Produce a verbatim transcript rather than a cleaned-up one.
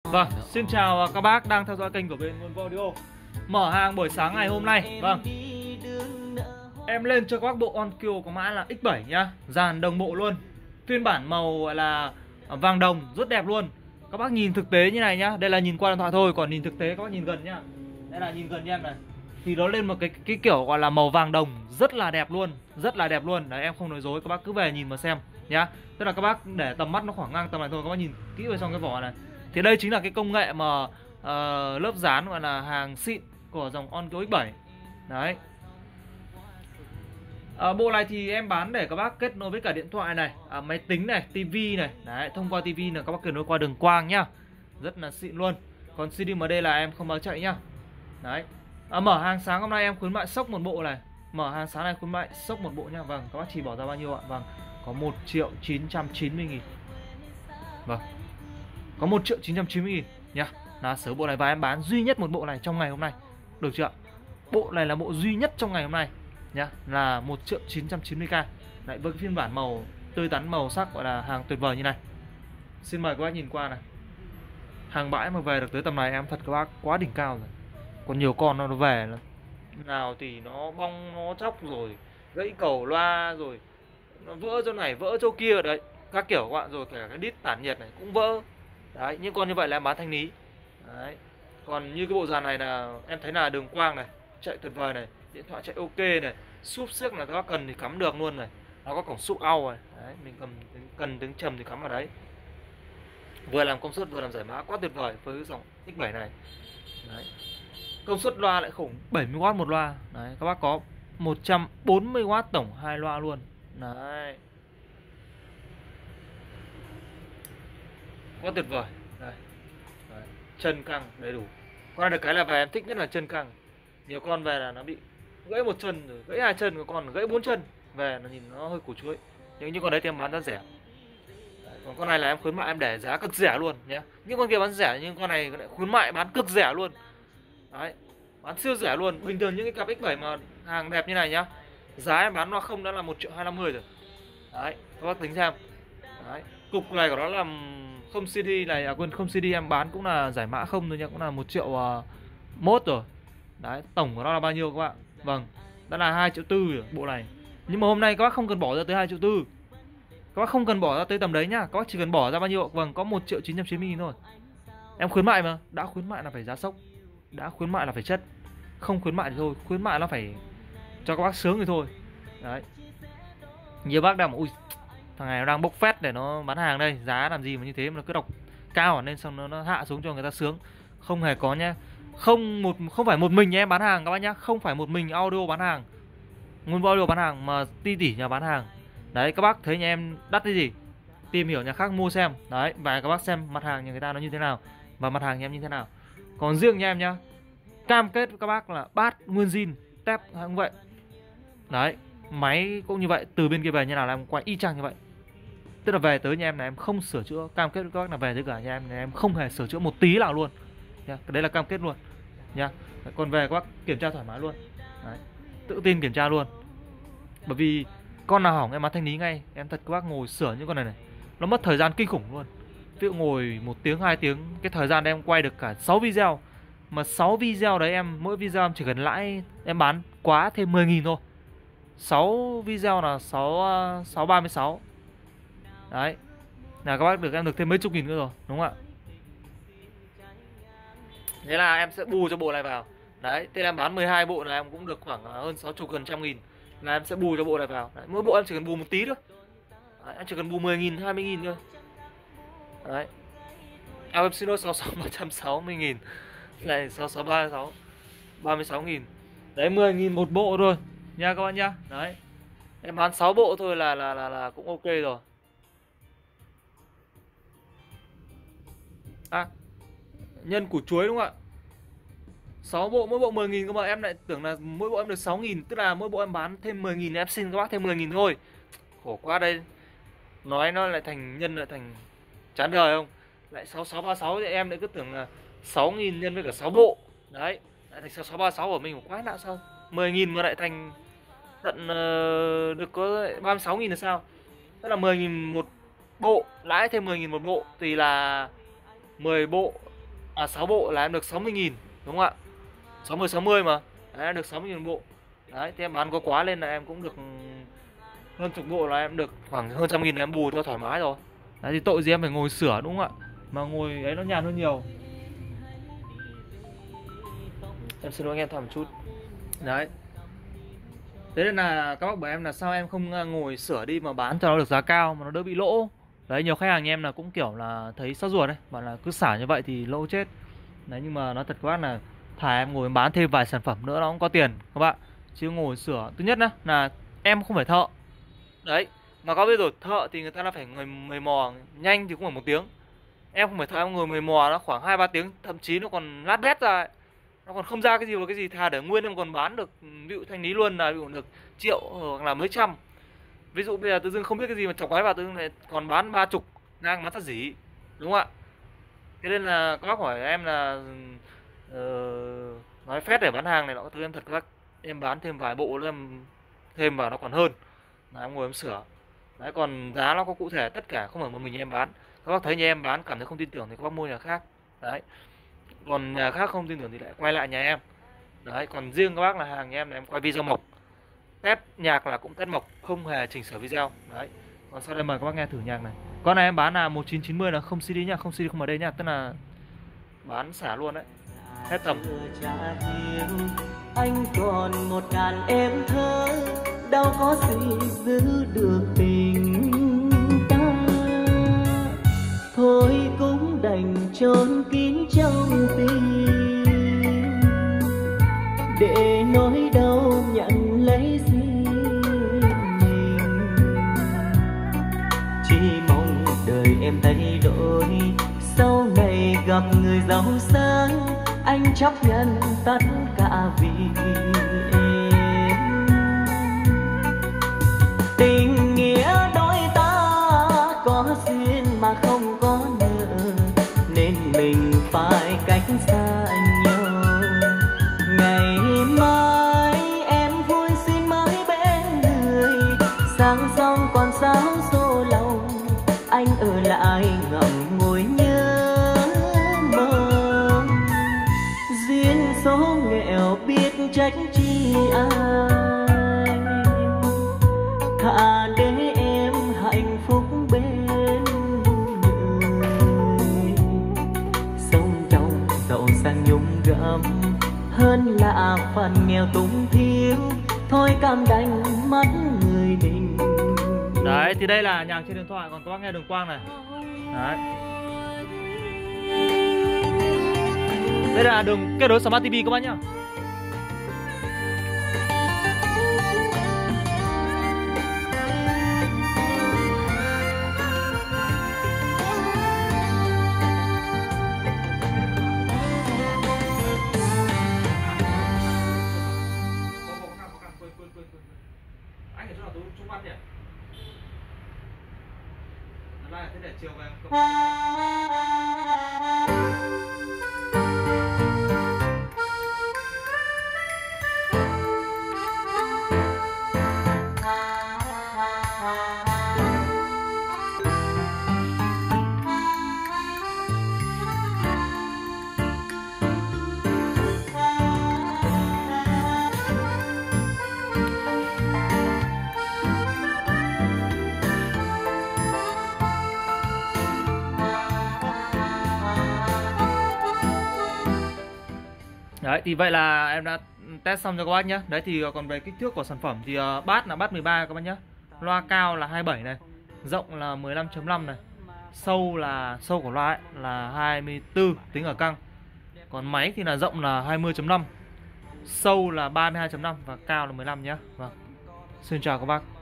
Vâng, xin chào các bác đang theo dõi kênh của bên Nguồn Audio. Mở hàng buổi sáng ngày hôm nay. Vâng, em lên cho các bác bộ Onkyo có mã là X bảy nhá. Dàn đồng bộ luôn. Phiên bản màu gọi là vàng đồng, rất đẹp luôn. Các bác nhìn thực tế như này nhá. Đây là nhìn qua điện thoại thôi, còn nhìn thực tế các bác nhìn gần nhá. Đây là nhìn gần cho em này. Thì nó lên một cái cái kiểu gọi là màu vàng đồng, rất là đẹp luôn, rất là đẹp luôn. Đấy, em không nói dối, các bác cứ về nhìn mà xem nhá. Tức là các bác để tầm mắt nó khoảng ngang tầm này thôi, các bác nhìn kỹ vào trong cái vỏ này. Thì đây chính là cái công nghệ mà uh, lớp dán gọi là hàng xịn của dòng Onkyo X bảy. Đấy. À, bộ này thì em bán để các bác kết nối với cả điện thoại này, à, máy tính này, tivi này. Đấy, thông qua tivi là các bác kết nối qua đường quang nhá. Rất là xịn luôn. Còn xê đê em đê là em không báo chạy nhá. Đấy. À, mở hàng sáng hôm nay em khuyến mại sốc một bộ này. Mở hàng sáng này khuyến mại sốc một bộ nha. Vâng, các bác chỉ bỏ ra bao nhiêu ạ? Vâng, có một triệu chín trăm chín mươi nghìn. Vâng, có một triệu chín trăm chín mươi nghìn nhá. Là sở bộ này và em bán duy nhất một bộ này trong ngày hôm nay. Được chưa? Bộ này là bộ duy nhất trong ngày hôm nay nhá, là một triệu chín trăm chín mươi k. Đấy, với cái phiên bản màu tươi tắn, màu sắc gọi là hàng tuyệt vời như này. Xin mời các bác nhìn qua này. Hàng bãi mà về được tới tầm này em thật các bác quá đỉnh cao rồi. Còn nhiều con nó về là nào thì nó bong, nó chóc rồi, gãy cầu loa rồi, nó vỡ chỗ này, vỡ chỗ kia đấy, các kiểu các bạn. Rồi kể cả cái đít tản nhiệt này cũng vỡ. Đấy, những con như vậy là em bán thanh lý. Đấy. Còn như cái bộ dàn này là em thấy là đường quang này, chạy tuyệt vời này, điện thoại chạy ok này, súp xiếc là các bác cần thì cắm được luôn này. Nó có cổng súp au này. Đấy, mình cầm cần tiếng trầm thì cắm vào đấy. Vừa làm công suất vừa làm giải mã, quá tuyệt vời với dòng X bảy này. Đấy. Công suất loa lại khủng, bảy mươi oát một loa. Đấy, các bác có một trăm bốn mươi oát tổng hai loa luôn. Đấy. Quá tuyệt vời. Đây. Đấy. Chân căng đầy đủ. Con được cái là về em thích nhất là chân căng. Nhiều con về là nó bị gãy một chân rồi, gãy hai chân, có con gãy bốn chân. Về nó nhìn nó hơi củ chuối. Nhưng những con đấy thì em bán giá rẻ. Đấy. Còn con này là em khuyến mại em để giá cực rẻ luôn nhé. Những con kia bán rẻ nhưng con này lại khuyến mại bán cực rẻ luôn. Đấy. Bán siêu rẻ luôn. Bình thường những cái cặp X bảy mà hàng đẹp như này nhá, giá em bán loa không đã là một triệu hai trăm năm mươi rồi. Đấy, các bác tính xem. Đấy. Cục này của nó là không xê đê này, à quên, không xê đê em bán cũng là giải mã không thôi nha, cũng là một triệu uh, mốt rồi. Đấy, tổng của nó là bao nhiêu các bạn? Vâng, đã là hai triệu tư rồi bộ này. Nhưng mà hôm nay các bác không cần bỏ ra tới hai triệu tư. Các bác không cần bỏ ra tới tầm đấy nhá, các bác chỉ cần bỏ ra bao nhiêu? Vâng, có một triệu chín trăm chín mươi nghìn thôi. Em khuyến mại mà, đã khuyến mại là phải giá sốc, đã khuyến mại là phải chất. Không khuyến mại thì thôi, khuyến mại nó phải cho các bác sướng thì thôi. Đấy. Nhiều bác đang ui, thằng này nó đang bốc phét để nó bán hàng đây, giá làm gì mà như thế mà nó cứ đọc cao nên xong nó, nó hạ xuống cho người ta sướng. Không hề có nhá. Không một không phải một mình em bán hàng các bác nhá, không phải một mình audio bán hàng. Nguồn audio bán hàng mà ti tỉ nhà bán hàng. Đấy, các bác thấy nhà em đắt cái gì, tìm hiểu nhà khác mua xem. Đấy, và các bác xem mặt hàng nhà người ta nó như thế nào và mặt hàng nhà em như thế nào. Còn riêng nhà em nhá, cam kết với các bác là bát nguyên zin, tép cũng vậy. Đấy, máy cũng như vậy, từ bên kia về như nào là em quay y chang như vậy. Tức là về tới nhà em là em không sửa chữa, cam kết với các bác là về tới cả nhà em là em không hề sửa chữa một tí nào luôn nha. Cái đấy là cam kết luôn nha. Còn về các bác kiểm tra thoải mái luôn. Đấy, tự tin kiểm tra luôn. Bởi vì con nào hỏng em bán thanh lý ngay. Em thật các bác ngồi sửa những con này này, nó mất thời gian kinh khủng luôn. Ví dụ ngồi một tiếng, hai tiếng, cái thời gian em quay được cả sáu video. Mà sáu video đấy em, mỗi video em chỉ cần lãi, em bán quá thêm mười nghìn thôi. sáu video là sáu ba mươi sáu. Đấy, là các bác được em được thêm mấy chục nghìn nữa rồi, đúng không ạ? Thế là em sẽ bù cho bộ này vào. Đấy, thế là em bán mười hai bộ là em cũng được khoảng hơn sáu mươi gần trăm nghìn. Là em sẽ bù cho bộ này vào. Đấy, mỗi bộ em chỉ cần bù một tí thôi. Đấy, em chỉ cần bù mười nghìn, hai mươi nghìn thôi. Đấy. Em xin lỗi, sáu mươi sáu ba trăm sáu mươi nghìn. Này sáu mươi sáu ba mươi sáu, ba mươi sáu nghìn. Đấy, mười nghìn một bộ thôi nha các bạn nhá. Đấy. Em bán sáu bộ thôi là là là là cũng ok rồi. À, nhân củ chuối đúng không ạ? sáu bộ, mỗi bộ mười nghìn cơ mà em lại tưởng là mỗi bộ em được sáu nghìn. Tức là mỗi bộ em bán thêm mười nghìn, em xin các bác thêm mười nghìn thôi. Khổ quá đây. Nói nó lại thành nhân lại thành chán đời không? Lại sáu sáu ba sáu thì em lại cứ tưởng là sáu nghìn nhân với cả sáu bộ. Đấy, lại thành sáu sáu ba sáu của mình quá lạ sao? mười nghìn mà lại thành tận uh, được có ba mươi sáu nghìn là sao? Tức là mười nghìn một bộ, lãi thêm mười nghìn một bộ thì là mười bộ À sáu bộ là em được sáu mươi nghìn đúng không ạ? sáu mươi sáu mươi mà. Đấy, em được sáu mươi nghìn bộ. Đấy, thì em bán có quá lên là em cũng được hơn chục bộ, là em được khoảng hơn trăm nghìn là em bù cho thoải mái rồi. Đấy thì tội gì em phải ngồi sửa đúng không ạ? Mà ngồi ấy nó nhàn hơn nhiều. Em xin lỗi anh em thầm một chút. Đấy. Thế nên là các bác bảo em là sao em không ngồi sửa đi mà bán cho nó được giá cao mà nó đỡ bị lỗ. Đấy, nhiều khách hàng nhà em là cũng kiểu là thấy sốt ruột đấy, bảo là cứ xả như vậy thì lỗ chết. Đấy, nhưng mà nói thật các bác là thà em ngồi bán thêm vài sản phẩm nữa nó cũng có tiền các bạn. Chứ ngồi sửa, thứ nhất nhá, là em không phải thợ. Đấy, mà có biết rồi, thợ thì người ta là phải người mầy mò nhanh thì cũng phải một tiếng. Em không phải thợ, em ngồi mầy mò nó khoảng hai ba tiếng, thậm chí nó còn lát đét ra ấy. Nó còn không ra cái gì vào cái gì, thà để nguyên em còn bán được, ví dụ thanh lý luôn là ví dụ được triệu hoặc là mấy trăm. Ví dụ bây giờ tự dưng không biết cái gì mà chọc cái vào tự dưng lại còn bán ba chục, ngang bán thật dỉ, đúng không ạ? Thế nên là các bác hỏi em là uh, nói phét để bán hàng này nọ thứ, em thật các bác, em bán thêm vài bộ nữa em thêm vào nó còn hơn là em ngồi em sửa. Đấy, còn giá nó có cụ thể tất cả, không phải một mình em bán. Các bác thấy nhà em bán cảm thấy không tin tưởng thì các bác mua nhà khác. Đấy, còn nhà khác không tin tưởng thì lại quay lại nhà em. Đấy, còn riêng các bác là hàng nhà em là em quay video mộc, test nhạc là cũng test mộc, không hề chỉnh sửa video. Đấy, còn sau đây mời các bác nghe thử nhạc này. Con này em bán là một chín chín mươi, là không xê đê nhá, không xê đê không ở đây nhá, tức là bán xả luôn đấy, hết tầm. Anh còn một ngàn em thơ, đâu có gì giữ được tình ta. Thôi cũng đành chôn kín trong tim, để nỗi đau nhận lấy riêng mình. Chỉ mong đời em thay đổi, sau này gặp người giàu sang, anh chấp nhận tất cả vì em. Tình nghĩa đôi ta có duyên mà không có nợ, nên mình phải cách xa nhau. Ngày mai em vui xin mới bên người, sáng xong còn sáng xô lòng, anh ở lại ngậm ngùi nhớ mong. Duyên số nghèo biết trách chi ai, thà để em hạnh phúc bên người. Sống trong giàu sang nhung gấm, hơn là phần nghèo túng thiếu, thôi cam đành mất người mình. Đấy, thì đây là nhạc trên điện thoại, còn các bác nghe đường quang này. Đấy, đây là đường kết nối Smart ti vi các bác nhá. Anh ở chỗ nào Trung Văn nhỉ? Là thế để chiều về em Đấy, thì vậy là em đã test xong cho các bác nhé. Đấy, thì còn về kích thước của sản phẩm thì uh, bát là bát mười ba các bác nhé. Loa cao là hai mươi bảy này, rộng là mười lăm chấm năm này, sâu là sâu của loa ấy, là hai mươi tư tính ở căng. Còn máy thì là rộng là hai mươi chấm năm, sâu là ba mươi hai chấm năm và cao là mười lăm nhé. Vâng. Xin chào các bác.